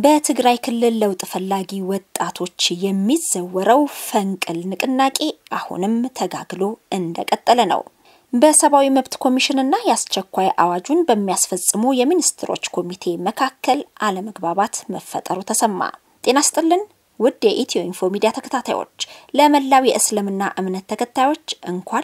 በትግራይ ክልል ለውጥ ፈላጊ ወጣቶች የሚዘወረው ፈንቅል ንቅናቄ አሁንም ተጋግሎ እንደቀጠለ ነው። በሰብአዊ መብት ኮሚሽንና ያስቸኳይ አዋጁን በሚያስፈጽሙ የሚኒስትሮች ኮሚቴ መካከል አለመግባባት መፈጠሩ ተሰማ። ጤና ይስጥልን ውድ የኢትዮኢንፎ ሚዲያ ተከታታዮች ለመላው የእስልምና እምነት ተከታዮች እንኳን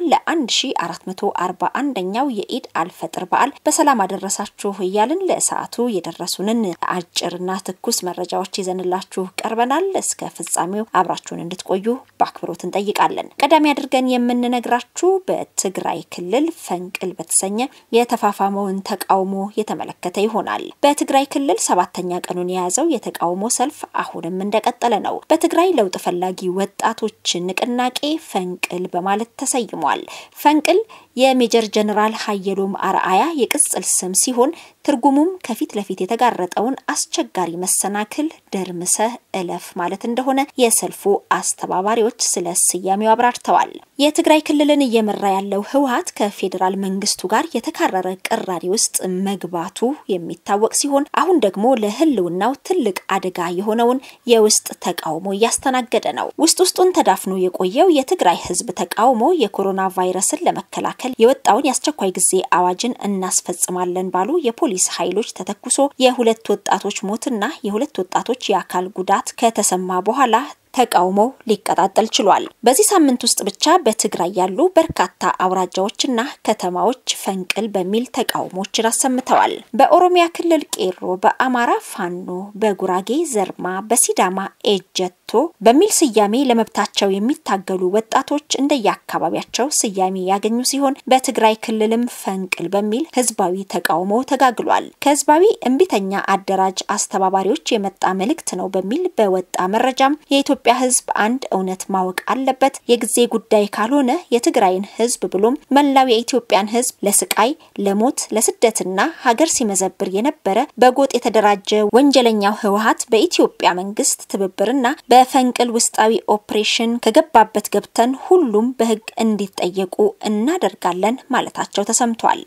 ለ1441ኛው የኢድ አልፈጥር በዓል በሰላም አደረሳችሁ እያልን ለሰዓቱ የደረሱንን አጭርና ትኩስ መረጃዎች ይዘንላችሁ ቀርበናል። እስከ ፍጻሜው አብራችሁን እንድትቆዩ በአክብሮት እንጠይቃለን። ቀዳሚ አድርገን የምንነግራችሁ በትግራይ ክልል ፈንቅል በተሰኘ የተፋፋመውን ተቃውሞ የተመለከተ ይሆናል። በትግራይ ክልል 7ኛ ቀኑን የያዘው የተቃውሞ ሰልፍ አሁንም እንደቀጠለ ነው። በትግራይ ለውጥ ፈላጊ ወጣቶች ንቅናቄ ፈንቅል በማለት ተሰይሟል። ፈንቅል የሜጀር ጀነራል ኃይሎም አርአያ የቅጽል ስም ሲሆን ትርጉሙም ከፊት ለፊት የተጋረጠውን አስቸጋሪ መሰናክል ደርምሰህ እለፍ ማለት እንደሆነ የሰልፉ አስተባባሪዎች ስለ ስያሜው አብራርተዋል። የትግራይ ክልልን እየመራ ያለው ህወሓት ከፌደራል መንግስቱ ጋር የተካረረ ቅራኔ ውስጥ መግባቱ የሚታወቅ ሲሆን አሁን ደግሞ ለህልውናው ትልቅ አደጋ የሆነውን የውስጥ ተቃውሞ ያስተናገደ ነው። ውስጡን ተዳፍኖ የቆየው የትግራይ ህዝብ ተቃውሞ የኮሮና ቫይረስን ለመከላከል የወጣውን ያስቸኳይ ጊዜ አዋጅን እናስፈጽማለን ባሉ የፖሊስ ኃይሎች ተተኩሶ የሁለት ወጣቶች ሞትና የሁለት ወጣቶች የአካል ጉዳት ከተሰማ በኋላ ተቃውሞ ሊቀጣጠል ችሏል። በዚህ ሳምንት ውስጥ ብቻ በትግራይ ያሉ በርካታ አውራጃዎችና ከተማዎች ፈንቅል በሚል ተቃውሞችን አሰምተዋል። በኦሮሚያ ክልል ቄሮ፣ በአማራ ፋኖ፣ በጉራጌ ዘርማ፣ በሲዳማ ኤጀቶ በሚል ስያሜ ለመብታቸው የሚታገሉ ወጣቶች እንደየአካባቢያቸው ስያሜ ያገኙ ሲሆን በትግራይ ክልልም ፈንቅል በሚል ህዝባዊ ተቃውሞ ተጋግሏል። ከህዝባዊ እምቢተኛ አደራጅ አስተባባሪዎች የመጣ መልእክት ነው በሚል በወጣ መረጃም የኢትዮጵያ ህዝብ አንድ እውነት ማወቅ አለበት። የጊዜ ጉዳይ ካልሆነ የትግራይን ህዝብ ብሎም መላው የኢትዮጵያን ህዝብ ለስቃይ፣ ለሞት፣ ለስደትና ሀገር ሲመዘብር የነበረ በጎጥ የተደራጀ ወንጀለኛው ህወሓት በኢትዮጵያ መንግስት ትብብርና በፈንቅል ውስጣዊ ኦፕሬሽን ከገባበት ገብተን ሁሉም በህግ እንዲጠየቁ እናደርጋለን ማለታቸው ተሰምቷል።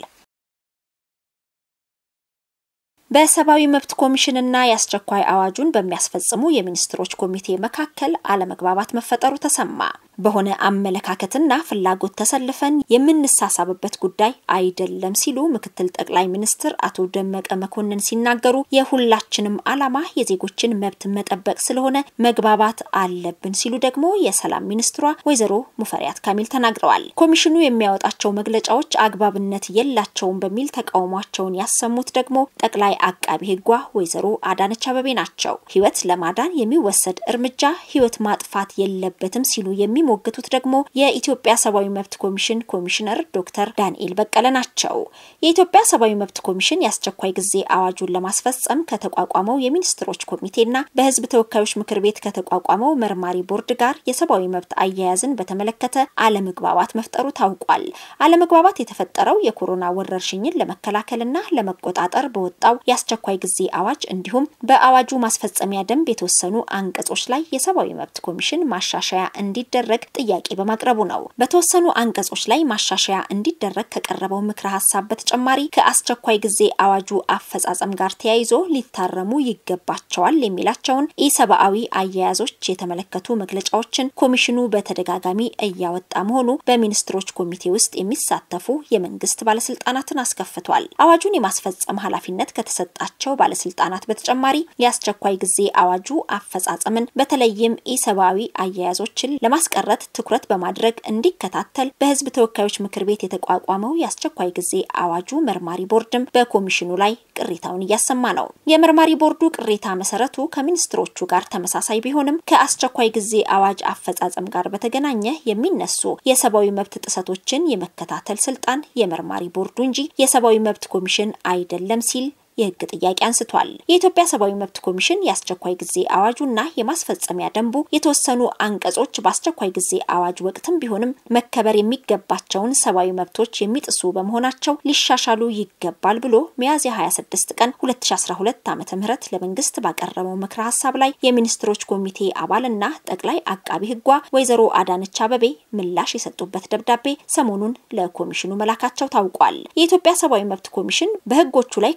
በሰብአዊ መብት ኮሚሽንና ያስቸኳይ አዋጁን በሚያስፈጽሙ የሚኒስትሮች ኮሚቴ መካከል አለመግባባት መፈጠሩ ተሰማ። በሆነ አመለካከትና ፍላጎት ተሰልፈን የምንሳሳብበት ጉዳይ አይደለም ሲሉ ምክትል ጠቅላይ ሚኒስትር አቶ ደመቀ መኮንን ሲናገሩ የሁላችንም ዓላማ የዜጎችን መብት መጠበቅ ስለሆነ መግባባት አለብን ሲሉ ደግሞ የሰላም ሚኒስትሯ ወይዘሮ ሙፈሪያት ካሚል ተናግረዋል። ኮሚሽኑ የሚያወጣቸው መግለጫዎች አግባብነት የላቸውም በሚል ተቃውሟቸውን ያሰሙት ደግሞ ጠቅላይ አቃቢ ህጓ ወይዘሮ አዳነች አበቤ ናቸው። ህይወት ለማዳን የሚወሰድ እርምጃ ህይወት ማጥፋት የለበትም ሲሉ የሚሞግቱት ደግሞ የኢትዮጵያ ሰብአዊ መብት ኮሚሽን ኮሚሽነር ዶክተር ዳንኤል በቀለ ናቸው። የኢትዮጵያ ሰብአዊ መብት ኮሚሽን ያስቸኳይ ጊዜ አዋጁን ለማስፈጸም ከተቋቋመው የሚኒስትሮች ኮሚቴና በህዝብ ተወካዮች ምክር ቤት ከተቋቋመው መርማሪ ቦርድ ጋር የሰብአዊ መብት አያያዝን በተመለከተ አለመግባባት መፍጠሩ ታውቋል። አለመግባባት የተፈጠረው የኮሮና ወረርሽኝን ለመከላከልና ለመቆጣጠር በወጣው ያስቸኳይ ጊዜ አዋጅ እንዲሁም በአዋጁ ማስፈጸሚያ ደንብ የተወሰኑ አንቀጾች ላይ የሰብአዊ መብት ኮሚሽን ማሻሻያ እንዲደረግ ጥያቄ በማቅረቡ ነው። በተወሰኑ አንቀጾች ላይ ማሻሻያ እንዲደረግ ከቀረበው ምክረ ሐሳብ በተጨማሪ ከአስቸኳይ ጊዜ አዋጁ አፈጻጸም ጋር ተያይዞ ሊታረሙ ይገባቸዋል የሚላቸውን ኢሰብአዊ አያያዞች የተመለከቱ መግለጫዎችን ኮሚሽኑ በተደጋጋሚ እያወጣ መሆኑ በሚኒስትሮች ኮሚቴ ውስጥ የሚሳተፉ የመንግስት ባለስልጣናትን አስከፍቷል። አዋጁን የማስፈጸም ኃላፊነት ከተሰጣቸው ባለስልጣናት በተጨማሪ ያስቸኳይ ጊዜ አዋጁ አፈጻጸምን በተለይም ኢሰብአዊ አያያዞችን ለማስቀረት ትኩረት በማድረግ እንዲከታተል በህዝብ ተወካዮች ምክር ቤት የተቋቋመው ያስቸኳይ ጊዜ አዋጁ መርማሪ ቦርድም በኮሚሽኑ ላይ ቅሬታውን እያሰማ ነው። የመርማሪ ቦርዱ ቅሬታ መሰረቱ ከሚኒስትሮቹ ጋር ተመሳሳይ ቢሆንም ከአስቸኳይ ጊዜ አዋጅ አፈጻጸም ጋር በተገናኘ የሚነሱ የሰብአዊ መብት ጥሰቶችን የመከታተል ስልጣን የመርማሪ ቦርዱ እንጂ የሰብአዊ መብት ኮሚሽን አይደለም ሲል የህግ ጥያቄ አንስቷል። የኢትዮጵያ ሰብአዊ መብት ኮሚሽን ያስቸኳይ ጊዜ አዋጁና የማስፈጸሚያ ደንቡ የተወሰኑ አንቀጾች በአስቸኳይ ጊዜ አዋጅ ወቅትም ቢሆንም መከበር የሚገባቸውን ሰብአዊ መብቶች የሚጥሱ በመሆናቸው ሊሻሻሉ ይገባል ብሎ ሚያዝያ 26 ቀን 2012 ዓ.ም ለመንግስት ባቀረበው ምክረ ሐሳብ ላይ የሚኒስትሮች ኮሚቴ አባልና ጠቅላይ አቃቢ ህጓ ወይዘሮ አዳነች አበቤ ምላሽ የሰጡበት ደብዳቤ ሰሞኑን ለኮሚሽኑ መላካቸው ታውቋል። የኢትዮጵያ ሰብአዊ መብት ኮሚሽን በህጎቹ ላይ ካቀረባቸው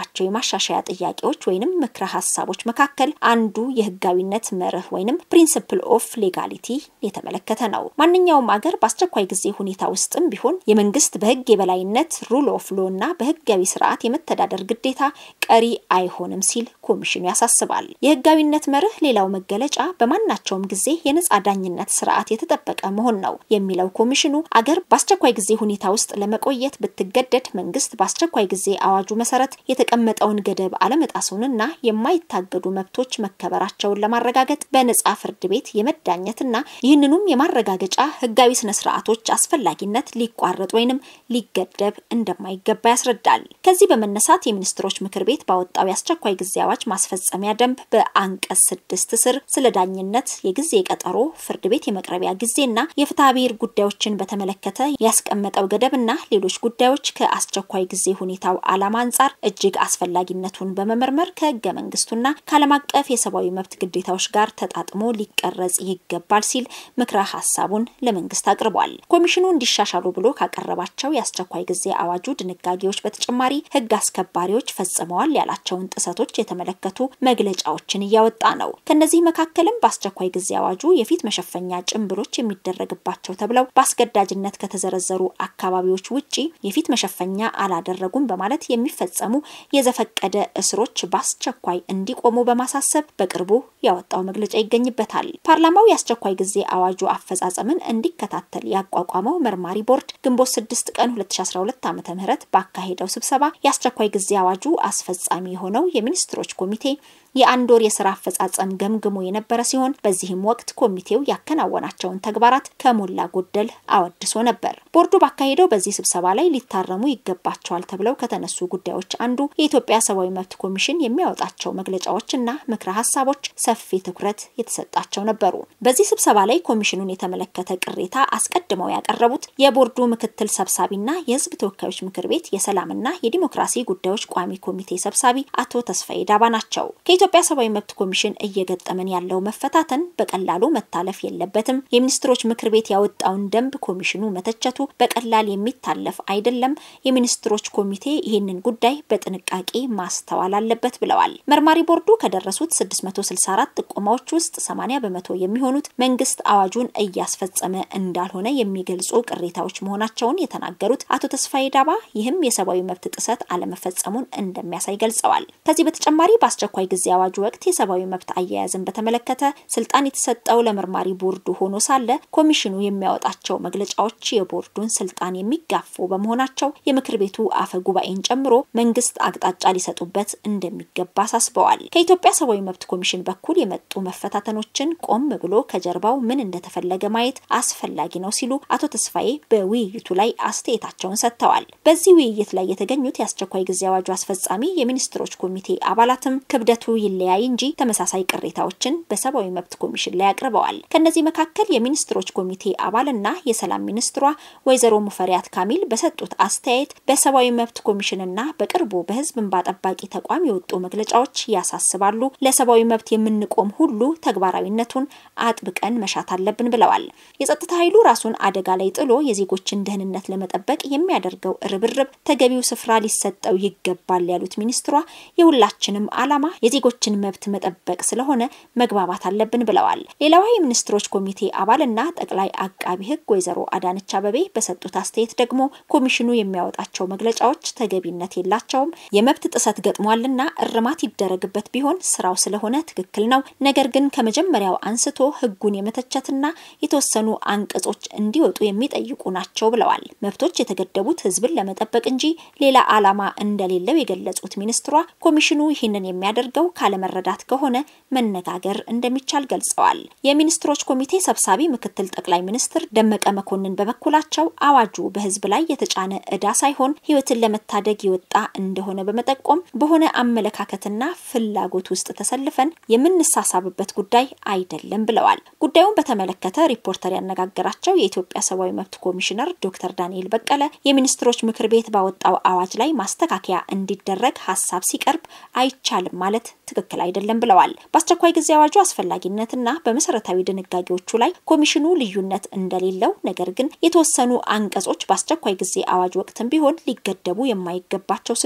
ካቀረባቸው የማሻሻያ ጥያቄዎች ወይንም ምክረ ሐሳቦች መካከል አንዱ የህጋዊነት መርህ ወይንም ፕሪንሲፕል ኦፍ ሌጋሊቲ የተመለከተ ነው። ማንኛውም አገር በአስቸኳይ ጊዜ ሁኔታ ውስጥም ቢሆን የመንግስት በህግ የበላይነት ሩል ኦፍ ሎ እና በህጋዊ ስርዓት የመተዳደር ግዴታ ቀሪ አይሆንም ሲል ኮሚሽኑ ያሳስባል። የህጋዊነት መርህ ሌላው መገለጫ በማናቸውም ጊዜ የነጻ ዳኝነት ስርዓት የተጠበቀ መሆን ነው የሚለው ኮሚሽኑ አገር በአስቸኳይ ጊዜ ሁኔታ ውስጥ ለመቆየት ብትገደድ መንግስት በአስቸኳይ ጊዜ አዋጁ መሰረት የተቀመጠውን ገደብ አለመጣሱንና የማይታገዱ መብቶች መከበራቸውን ለማረጋገጥ በነጻ ፍርድ ቤት የመዳኘትና ይህንኑም የማረጋገጫ ህጋዊ ስነ ስርዓቶች አስፈላጊነት ሊቋረጥ ወይንም ሊገደብ እንደማይገባ ያስረዳል። ከዚህ በመነሳት የሚኒስትሮች ምክር ቤት ባወጣው የአስቸኳይ ጊዜ አዋጅ ማስፈጸሚያ ደንብ በአንቀጽ 6 ስር ስለ ዳኝነት የጊዜ ቀጠሮ ፍርድ ቤት የመቅረቢያ ጊዜና የፍትሐ ብሔር ጉዳዮችን በተመለከተ ያስቀመጠው ገደብና ሌሎች ጉዳዮች ከአስቸኳይ ጊዜ ሁኔታው ዓላማ አንፃር እጅግ አስፈላጊነቱን በመመርመር ከህገ መንግስቱና ከዓለም አቀፍ የሰብአዊ መብት ግዴታዎች ጋር ተጣጥሞ ሊቀረጽ ይገባል ሲል ምክረ ሐሳቡን ለመንግስት አቅርቧል። ኮሚሽኑ እንዲሻሻሉ ብሎ ካቀረባቸው የአስቸኳይ ጊዜ አዋጁ ድንጋጌዎች በተጨማሪ ህግ አስከባሪዎች ፈጽመዋል ያላቸውን ጥሰቶች የተመለከቱ መግለጫዎችን እያወጣ ነው። ከነዚህ መካከልም በአስቸኳይ ጊዜ አዋጁ የፊት መሸፈኛ ጭምብሎች የሚደረግባቸው ተብለው በአስገዳጅነት ከተዘረዘሩ አካባቢዎች ውጪ የፊት መሸፈኛ አላደረጉም በማለት የሚፈጸሙ የዘፈቀደ እስሮች በአስቸኳይ እንዲቆሙ በማሳሰብ በቅርቡ ያወጣው መግለጫ ይገኝበታል። ፓርላማው የአስቸኳይ ጊዜ አዋጁ አፈጻጸምን እንዲከታተል ያቋቋመው መርማሪ ቦርድ ግንቦት 6 ቀን 2012 ዓ.ም ባካሄደው ስብሰባ የአስቸኳይ ጊዜ አዋጁ አስፈጻሚ የሆነው የሚኒስትሮች ኮሚቴ የአንድ ወር የሥራ አፈጻጸም ገምግሞ የነበረ ሲሆን በዚህም ወቅት ኮሚቴው ያከናወናቸውን ተግባራት ከሞላ ጎደል አወድሶ ነበር። ቦርዱ ባካሄደው በዚህ ስብሰባ ላይ ሊታረሙ ይገባቸዋል ተብለው ከተነሱ ጉዳዮች አንዱ የኢትዮጵያ ሰብአዊ መብት ኮሚሽን የሚያወጣቸው መግለጫዎችና ምክረ ሐሳቦች ሰፊ ትኩረት የተሰጣቸው ነበሩ። በዚህ ስብሰባ ላይ ኮሚሽኑን የተመለከተ ቅሬታ አስቀድመው ያቀረቡት የቦርዱ ምክትል ሰብሳቢና የህዝብ ተወካዮች ምክር ቤት የሰላምና የዲሞክራሲ ጉዳዮች ቋሚ ኮሚቴ ሰብሳቢ አቶ ተስፋዬ ዳባ ናቸው። የኢትዮጵያ ሰብአዊ መብት ኮሚሽን እየገጠመን ያለው መፈታተን በቀላሉ መታለፍ የለበትም። የሚኒስትሮች ምክር ቤት ያወጣውን ደንብ ኮሚሽኑ መተቸቱ በቀላል የሚታለፍ አይደለም። የሚኒስትሮች ኮሚቴ ይህንን ጉዳይ በጥንቃቄ ማስተዋል አለበት ብለዋል። መርማሪ ቦርዱ ከደረሱት 664 ጥቆማዎች ውስጥ 80% የሚሆኑት መንግስት አዋጁን እያስፈጸመ እንዳልሆነ የሚገልጹ ቅሬታዎች መሆናቸውን የተናገሩት አቶ ተስፋዬ ዳባ ይህም የሰብአዊ መብት ጥሰት አለመፈጸሙን እንደሚያሳይ ገልጸዋል። ከዚህ በተጨማሪ በአስቸኳይ ጊዜ አዋጁ ወቅት የሰብአዊ መብት አያያዝን በተመለከተ ስልጣን የተሰጠው ለመርማሪ ቦርዱ ሆኖ ሳለ ኮሚሽኑ የሚያወጣቸው መግለጫዎች የቦርዱን ስልጣን የሚጋፉ በመሆናቸው የምክር ቤቱ አፈ ጉባኤን ጨምሮ መንግስት አቅጣጫ ሊሰጡበት እንደሚገባ አሳስበዋል። ከኢትዮጵያ ሰብአዊ መብት ኮሚሽን በኩል የመጡ መፈታተኖችን ቆም ብሎ ከጀርባው ምን እንደተፈለገ ማየት አስፈላጊ ነው ሲሉ አቶ ተስፋዬ በውይይቱ ላይ አስተያየታቸውን ሰጥተዋል። በዚህ ውይይት ላይ የተገኙት የአስቸኳይ ጊዜ አዋጁ አስፈጻሚ የሚኒስትሮች ኮሚቴ አባላትም ክብደቱ ይለያይ እንጂ ተመሳሳይ ቅሬታዎችን በሰብአዊ መብት ኮሚሽን ላይ አቅርበዋል። ከነዚህ መካከል የሚኒስትሮች ኮሚቴ አባልና የሰላም ሚኒስትሯ ወይዘሮ ሙፈሪያት ካሚል በሰጡት አስተያየት በሰብአዊ መብት ኮሚሽንና በቅርቡ በህዝብ እንባ ጠባቂ ተቋም የወጡ መግለጫዎች ያሳስባሉ። ለሰብአዊ መብት የምንቆም ሁሉ ተግባራዊነቱን አጥብቀን መሻት አለብን ብለዋል። የጸጥታ ኃይሉ ራሱን አደጋ ላይ ጥሎ የዜጎችን ደህንነት ለመጠበቅ የሚያደርገው ርብርብ ተገቢው ስፍራ ሊሰጠው ይገባል ያሉት ሚኒስትሯ የሁላችንም ዓላማ የዜጎችን መብት መጠበቅ ስለሆነ መግባባት አለብን ብለዋል። ሌላው የሚኒስትሮች ኮሚቴ አባልና ጠቅላይ አቃቢ ህግ ወይዘሮ አዳነች አበቤ በሰጡት አስተያየት ደግሞ ኮሚሽኑ የሚያወጣቸው መግለጫዎች ተገቢነት የላቸውም፣ የመብት ጥሰት ገጥሟልና እርማት ይደረግበት ቢሆን ስራው ስለሆነ ትክክል ነው። ነገር ግን ከመጀመሪያው አንስቶ ህጉን የመተቸትና የተወሰኑ አንቀጾች እንዲወጡ የሚጠይቁ ናቸው ብለዋል። መብቶች የተገደቡት ህዝብን ለመጠበቅ እንጂ ሌላ ዓላማ እንደሌለው የገለጹት ሚኒስትሯ ኮሚሽኑ ይህንን የሚያደርገው ካለመረዳት ከሆነ መነጋገር እንደሚቻል ገልጸዋል። የሚኒስትሮች ኮሚቴ ሰብሳቢ ምክትል ጠቅላይ ሚኒስትር ደመቀ መኮንን በበኩላቸው አዋጁ በህዝብ ላይ የተጫነ ዕዳ ሳይሆን ህይወትን ለመታደግ ይወጣ እንደሆነ በመጠቆም በሆነ አመለካከትና ፍላጎት ውስጥ ተሰልፈን የምንሳሳብበት ጉዳይ አይደለም ብለዋል። ጉዳዩን በተመለከተ ሪፖርተር ያነጋገራቸው የኢትዮጵያ ሰብአዊ መብት ኮሚሽነር ዶክተር ዳንኤል በቀለ የሚኒስትሮች ምክር ቤት ባወጣው አዋጅ ላይ ማስተካከያ እንዲደረግ ሐሳብ ሲቀርብ አይቻልም ማለት ትክክል አይደለም ብለዋል። በአስቸኳይ ጊዜ አዋጁ አስፈላጊነትና በመሰረታዊ ድንጋጌዎቹ ላይ ኮሚሽኑ ልዩነት እንደሌለው ነገር ግን የተወሰኑ አንቀጾች በአስቸኳይ ጊዜ አዋጅ ወቅትም ቢሆን ሊገደቡ የማይገባቸው ስለሆኑ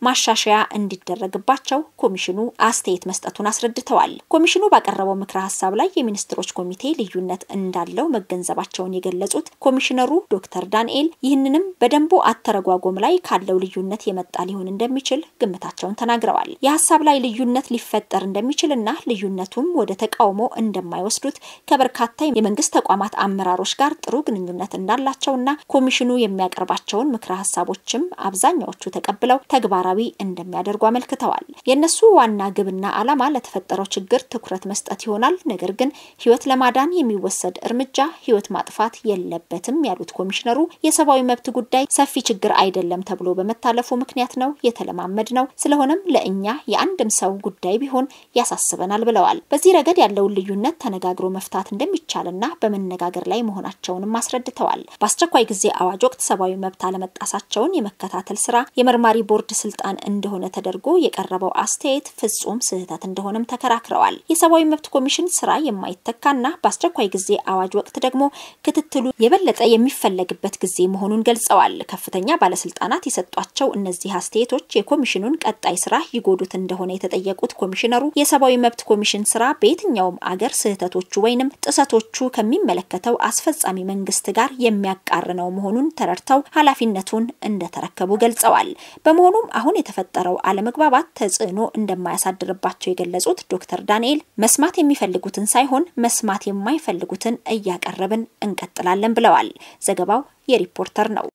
ማሻሻያ እንዲደረግባቸው ኮሚሽኑ አስተያየት መስጠቱን አስረድተዋል። ኮሚሽኑ ባቀረበው ምክረ ሐሳብ ላይ የሚኒስትሮች ኮሚቴ ልዩነት እንዳለው መገንዘባቸውን የገለጹት ኮሚሽነሩ ዶክተር ዳንኤል ይህንንም በደንቡ አተረጓጎም ላይ ካለው ልዩነት የመጣ ሊሆን እንደሚችል ግምታቸውን ተናግረዋል። የሐሳብ ላይ ልዩነት ሊፈጠር እንደሚችልና ልዩነቱም ወደ ተቃውሞ እንደማይወስዱት ከበርካታ የመንግስት ተቋማት አመራሮች ጋር ጥሩ ግንኙነት እንዳላቸውና ኮሚሽኑ የሚያቀርባቸውን ምክረ ሐሳቦችም አብዛኛዎቹ ተቀብለው ተግባራዊ እንደሚያደርጉ አመልክተዋል። የነሱ ዋና ግብና ዓላማ ለተፈጠረው ችግር ትኩረት መስጠት ይሆናል። ነገር ግን ህይወት ለማዳን የሚወሰድ እርምጃ ህይወት ማጥፋት የለበትም ያሉት ኮሚሽነሩ የሰብአዊ መብት ጉዳይ ሰፊ ችግር አይደለም ተብሎ በመታለፉ ምክንያት ነው የተለማመድ ነው። ስለሆነም ለእኛ የአንድም ሰው ጉዳይ ቢሆን ያሳስበናል ብለዋል። በዚህ ረገድ ያለው ልዩነት ተነጋግሮ መፍታት እንደሚቻልና በመነጋገር ላይ መሆናቸውንም አስረድተዋል። በአስቸኳይ ጊዜ አዋጅ ወቅት ሰብአዊ መብት አለመጣሳቸውን የመከታተል ስራ የመርማሪ ቦርድ ስልጣን እንደሆነ ተደርጎ የቀረበው አስተያየት ፍጹም ስህተት እንደሆነም ተከራክረዋል። የሰብአዊ መብት ኮሚሽን ስራ የማይተካና በአስቸኳይ ጊዜ አዋጅ ወቅት ደግሞ ክትትሉ የበለጠ የሚፈለግበት ጊዜ መሆኑን ገልጸዋል። ከፍተኛ ባለስልጣናት የሰጧቸው እነዚህ አስተያየቶች የኮሚሽኑን ቀጣይ ስራ ይጎዱት እንደሆነ የተጠየቁት ኮሚሽነሩ የሰብአዊ መብት ኮሚሽን ስራ በየትኛውም አገር ስህተቶቹ ወይንም ጥሰቶቹ ከሚመለከተው አስፈጻሚ መንግስት ጋር የሚያቃርነው መሆኑን ተረድተው ኃላፊነቱን እንደተረከቡ ገልጸዋል። በመሆኑም አሁን የተፈጠረው አለመግባባት ተጽዕኖ እንደማያሳድርባቸው የገለጹት ዶክተር ዳንኤል መስማት የሚፈልጉትን ሳይሆን መስማት የማይፈልጉትን እያቀረብን እንቀጥላለን ብለዋል። ዘገባው የሪፖርተር ነው።